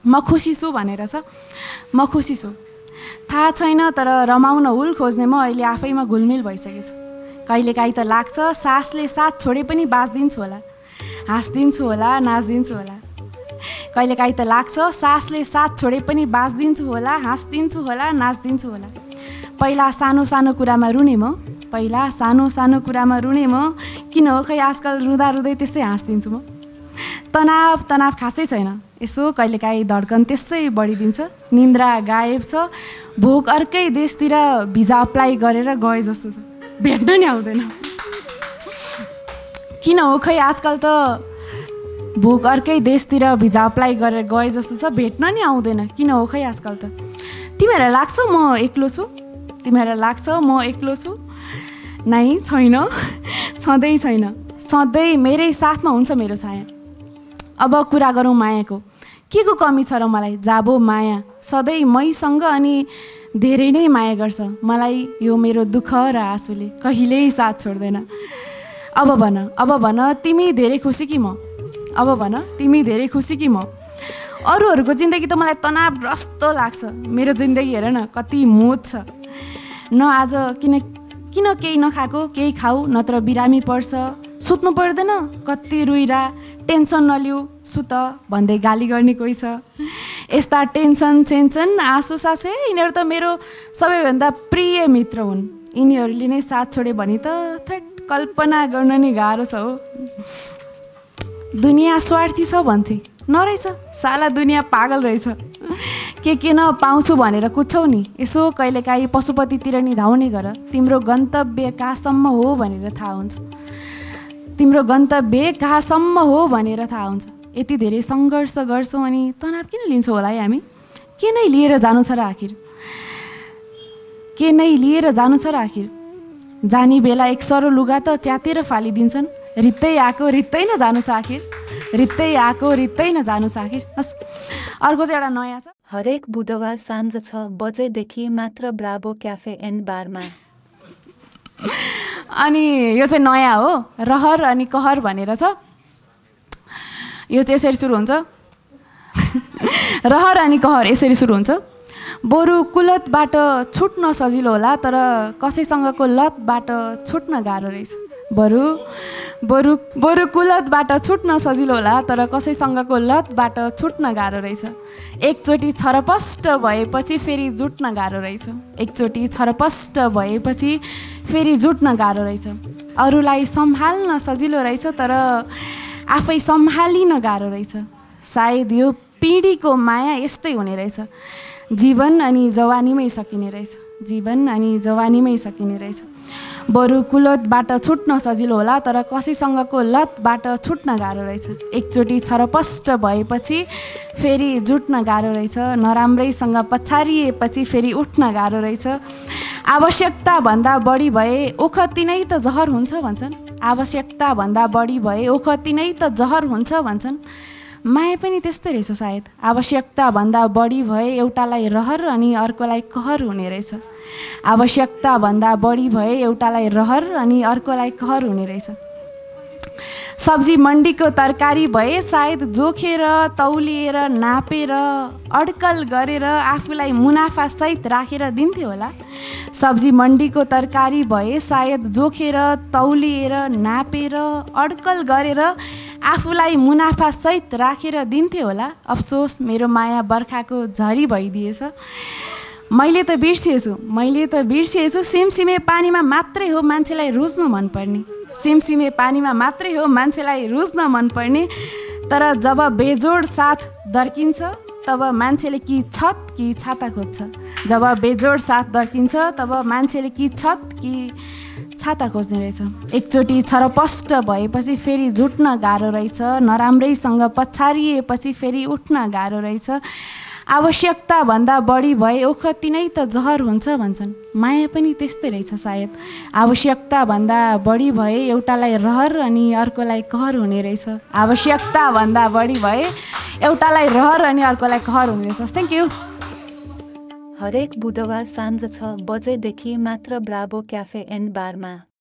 म खुसी छु भनेर छ। म खुसी छु थाहा छैन, तर रमाउन हुल खोज्ने म अहिले आफैमा घुलमिल भइसकेको छु। कहिलेकाहीँ त लाग्छ सासले साथ छोडे पनि बाँच्दिन्छु होला, हाँस्दिन्छु होला, नाच्दिन्छु होला। कहिलेकाहीँ त लाग्छ सासले साथ छोडे पनि बाँच्दिन्छु होला, हाँस्दिन्छु होला, नाच्दिन्छु होला। पहिला सानो सानो कुरामा रुने म, पहिला सानो सानो कुरामा रुने म, किन हो खै आजकल रुँदा रुँदै त्यसै हाँस्दिन्छु म। तनाव खासै छैन, यसो कहिलेकाहीँ धड्कन त्यसै बढिदिन्छ। निन्द्रा गायब छ, भोक अर्कै देशतिर भिजा अप्लाई गरेर गए जस्तो छ, भेट्न नि आउँदैन। किन हो खै आजकल त भोक अर्कै देशतिर भिजा अप्लाई गरेर गए जस्तो छ, भेट्न नि आउँदैन। किन हो खै आजकल त। तिमीहरूलाई लाग्छ म एक्लो छु? तिमीहरूलाई लाग्छ म एक्लो छु? नै छैन, छँदै छैन। सधैँ मेरै साथमा हुन्छ मेरो छाया। अब कुरा गरौँ मायाको, के को कमी छ र मलाई? जाबो माया सधैँ मैसँग अनि धेरै नै माया गर्छ मलाई। यो मेरो दुःख र आँसुले कहिल्यै साथ छोड्दैन। अब भन तिमी धेरै खुसी कि म? अब भन तिमी धेरै खुसी कि म? अरूहरूको जिन्दगी त मलाई तनावग्रस्त लाग्छ, मेरो जिन्दगी हेर न कति मोज छ। न आज किन केही नखाएको केही खाऊ, नत्र बिरामी पर्छ। सुत्नु पर्दैन, कति रुइरा, टेन्सन नलिऊ, सुत भन्दै गाली गर्ने कोही छ। यस्ता टेन्सन आँसु सासु, यिनीहरू त मेरो सबैभन्दा प्रिय मित्र हुन्। यिनीहरूले नै साथ छोडे भने त कल्पना गर्न नि गाह्रो छ हो। दुनियाँ स्वार्थी छ भन्थे, नरहेछ, साला दुनियाँ पागल रहेछ। के न पाउँछु भनेर कुद्छौ नि, यसो कहिलेकाहीँ पशुपतितिर नि धाउने गर। तिम्रो गन्तव्य कहाँसम्म हो भनेर थाहा हुन्छ, तिम्रो गन्तव्य कहाँसम्म हो भनेर थाहा हुन्छ। यति धेरै सङ्घर्ष गर्छौँ अनि तनाव किन लिन्छौँ होला है हामी? के नै लिएर जानु छ र आखिर? के नै लिएर जानु छ र आखिर? जाने बेला एक सरो लुगा त च्यातेर फालिदिन्छन्। रित्तै आएको रित्तै न जानु छ आखिर, रित्तै आएको रित्तै न जानु छ आखिर। हस्, अर्को चाहिँ एउटा नयाँ छ। हरेक बुधबार साँझ 6 बजेदेखि मात्र ब्राभो क्याफे एन्ड बारमा। अनि यो चाहिँ नयाँ हो, रहर अनि कहर भनेर छ। यो चाहिँ यसरी सुरु हुन्छ, रहर अनि कहर यसरी सुरु हुन्छ। बरु कुलतबाट छुट्न सजिलो होला, तर कसैसँगको लतबाट छुट्न गाह्रो रहेछ। बरु कुलतबाट छुट्न सजिलो होला, तर कसैसँगको लतबाट छुट्न गाह्रो रहेछ। एकचोटि छरपष्ट भएपछि फेरि जुट्न गाह्रो रहेछ। एकचोटि छरपष्ट भएपछि फेरि जुट्न गाह्रो रहेछ। अरूलाई सम्हाल्न सजिलो रहेछ, तर आफै सम्हालिन गाह्रो रहेछ। सायद यो पिँढीको माया यस्तै हुने रहेछ। जीवन अनि जवानीमै सकिने रहेछ, जीवन अनि जवानीमै सकिने रहेछ। बरु कुलतबाट छुट्न सजिलो होला, तर कसैसँगको लतबाट छुट्न गाह्रो रहेछ। एकचोटि छरपष्ट भएपछि फेरि जुट्न गाह्रो रहेछ। नराम्रैसँग पछारिएपछि फेरि उठ्न गाह्रो रहेछ। आवश्यकताभन्दा बढी भए ओखती नै त जहर हुन्छ भन्छन्। आवश्यकताभन्दा बढी भए ओखती नै त जहर हुन्छ भन्छन्। माया पनि त्यस्तै रहेछ सायद। आवश्यकताभन्दा बढी भए एउटालाई रहर अनि अर्कोलाई कहर हुने रहेछ। आवश्यकताभन्दा बढी भए एउटालाई रहर अनि अर्कोलाई कहर हुने रहेछ। सब्जी मण्डीको तरकारी भए सायद जोखेर, तौलिएर, नापेर, अड्कल गरेर आफूलाई मुनाफासहित राखेर दिन्थ्यो होला। सब्जी मण्डीको तरकारी भए सायद जोखेर, तौलिएर, नापेर, अड्कल गरेर आफूलाई मुनाफासहित राखेर दिन्थ्यो होला। अफसोस मेरो माया बर्खाको झरी भइदिएछ। मैले त बिर्सिएछु, सिमसिमे पानीमा मात्रै हो मान्छेलाई रुच्न मनपर्ने। सिमसिमे पानीमा मात्रै हो मान्छेलाई रुच्न मनपर्ने, तर जब बेजोड साथ दर्किन्छ तब मान्छेले कि छत कि छाता खोज्छ। जब बेजोड साथ दर्किन्छ तब मान्छेले कि छत कि छाता खोज्ने रहेछ। एकचोटि छरपष्ट भएपछि फेरि जुट्न गाह्रो रहेछ। नराम्रैसँग पछारिएपछि फेरि उठ्न गाह्रो रहेछ। आवश्यकताभन्दा बढी भए ओखती नै त जहर हुन्छ भन्छन्। माया पनि त्यस्तै रहेछ सायद। आवश्यकताभन्दा बढी भए एउटालाई रहर अनि अर्कोलाई कहर हुने रहेछ। आवश्यकताभन्दा बढी भए एउटालाई रहर अनि अर्कोलाई कहर हुने रहेछ। Thank you. हरेक बुधबार साँझ 6 बजेदेखि मात्र ब्राभो क्याफे एन्ड बारमा।